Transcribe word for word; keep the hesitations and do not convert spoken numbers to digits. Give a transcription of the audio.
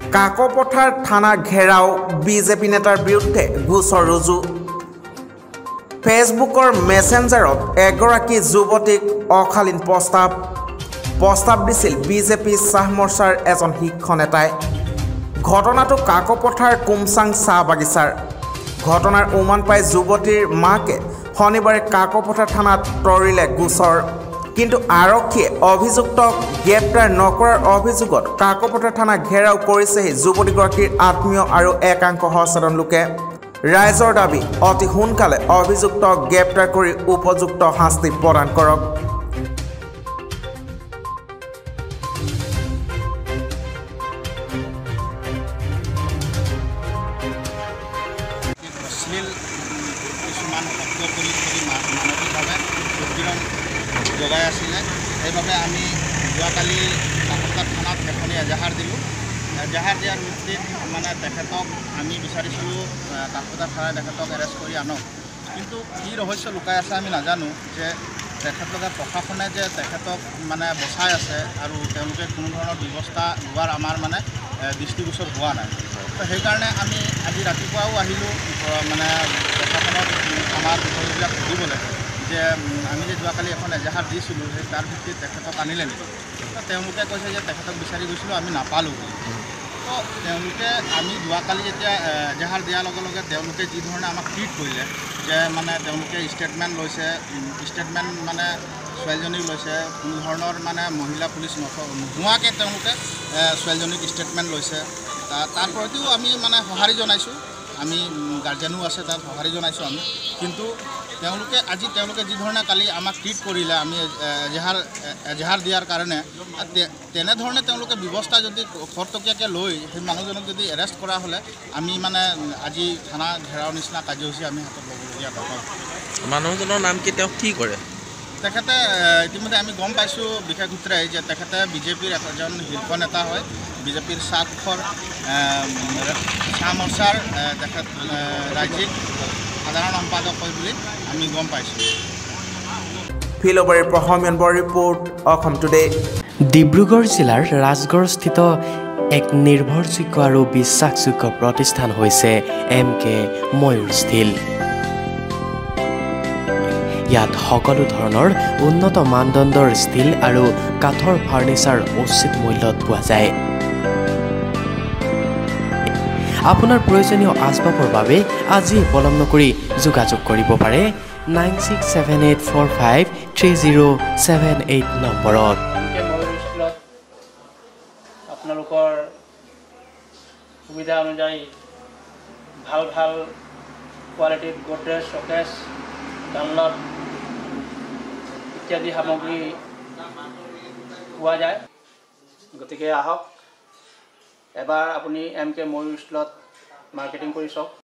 কাকপথাৰ থানা ঘেৰাও বিজেপি নেতাৰ বিৰুদ্ধে গোচৰ ৰুজু ফেচবুকৰ মেছেঞ্জাৰত এগৰাকী যুৱতীক অশালীন প্ৰস্তাৱ প্ৰস্তাৱ দিছিল বিজেপি চাহ মৰ্চাৰ এজন শীৰ্ষ নেতাই ঘটনাটো কাকপথাৰ কুমচাং চাহ বাগিচাৰ ঘটনাৰ উমান পাই যুৱতীৰ মাকে শনিবাৰে কাকপথাৰ থানাত তৰিলে গোচৰ কিন্তু আৰক্ষীয়ে অভিযুক্তক গ্ৰেপ্তাৰ নকৰাৰ অভিযোগত কাকপথাৰ থানা ঘেৰাও কৰিছে যুৱতীগৰাকীৰ আত্মীয় আৰু একাংশ সচেতন লোকে ৰাইজৰ দাবী অতি সোনকালে অভিযুক্তক গ্ৰেপ্তাৰ কৰি উপযুক্ত শাস্তি প্ৰদান কৰক কিছুমান শব্দ কৰি কৰি মানসিকভাৱে উৎপীড়ন জগাই আছিলে সেইবাবে আমি যোৱাকালি কাকপথাৰ থানাত এখনি এজাহাৰ দিলোঁ এজাহাৰ দিয়াৰ ভিত্তিত মানে তেখেতক আমি বিচাৰিছিলোঁ কাকপথাৰ থানাই তেখেতক এৰেষ্ট কৰি আনক কিন্তু কি ৰহস্য লুকাই আছে আমি নাজানো যে তেখেতলোকে প্ৰশাসনে যে তেখেতক মানে বচাই আছে আৰু তেওঁলোকে কোনো ধৰণৰ ব্যৱস্থা লোৱাৰ আমাৰ মানে দৃষ্টিগোচৰ হোৱা নাই তো সেইকাৰণে আমি আজি ৰাতিপুৱাও আহিলোঁ মানে প্ৰশাসনক আমাৰ বিষয়বিলাক সুধিবলৈ যে আমি যে যোৱাকালি এখন এজাহাৰ দিছিলোঁ সেই তাৰ ভিত্তিত তেখেতক আনিলে নেকি তো তেওঁলোকে কৈছে যে তেখেতক বিচাৰি গৈছিলোঁ আমি নাপালোঁ তো তেওঁলোকে আমি যোৱাকালি যেতিয়া এজাহাৰ দিয়াৰ লগে লগে তেওঁলোকে যি ধৰণে আমাক ট্ৰিট কৰিলে যে মানে তেওঁলোকে ষ্টেটমেণ্ট লৈছে ষ্টেটমেণ্ট মানে ছোৱালীজনীক লৈছে কোনো ধৰণৰ মানে মহিলা পুলিচ নোহোৱাকৈ তেওঁলোকে ছোৱালীজনীক ষ্টেটমেণ্ট লৈছে তাৰ প্ৰতিও আমি মানে সঁহাৰি জনাইছোঁ আমি গাৰ্জেনো আছে তাত সঁহাৰি জনাইছোঁ আমি কিন্তু তেওঁলোকে আজি তেওঁলোকে যি ধৰণে কালি আমাক ট্ৰিট কৰিলে আমি এজাহাৰ এজাহাৰ দিয়াৰ কাৰণে তেনেধৰণে তেওঁলোকে ব্যৱস্থা যদি খৰতকীয়াকৈ লৈ সেই মানুহজনক যদি এৰেষ্ট কৰা হ'লে আমি মানে আজি থানা ঘেৰাও নিচিনা কাৰ্যসূচী আমি হাতত ল'বলগীয়া নহয় মানুহজনৰ নাম কি তেওঁ কি কৰে তেখেতে ইতিমধ্যে আমি গম পাইছোঁ বিশেষ সূত্ৰে যে তেখেতে বিজেপিৰ এজন শীৰ্ষ নেতা হয় বিজেপিৰ চাহখৰ চাহ মৰ্চাৰ তেখেত ৰাজ্যিক সাধাৰণ সম্পাদক হয় বুলি আমি গম পাইছোঁ ফিলবাৰীৰ প্ৰহমিয়ন বৰ ৰিপৰ্ট অসম টুডে ডিব্ৰুগড় জিলাৰ ৰাজগড়স্থিত এক নিৰ্ভৰযোগ্য আৰু বিশ্বাসযোগ্য প্ৰতিষ্ঠান হৈছে এম কে ময়ূৰ ষ্টীল ইয়াত সকলো ধৰণৰ উন্নত মানদণ্ডৰ ষ্টীল আৰু কাঠৰ ফাৰ্নিচাৰ উচিত মূল্যত পোৱা যায় আপোনাৰ প্ৰয়োজনীয় আচবাবৰ বাবে আজি পলম নকৰি যোগাযোগ কৰিব পাৰে nine six seven eight four five three zero' seven eight নম্বৰত আপোনালোকৰ সুবিধা অনুযায়ী ভাল ভাল কোৱালিটিৰ গডৰেজ শ্বকেছ ডানলপ ইত্যাদি সামগ্ৰী পোৱা যায় গতিকে আহক এবাৰ আপুনি এম কে ময়ূৰ ষ্টীলত মাৰ্কেটিং কৰি চাওক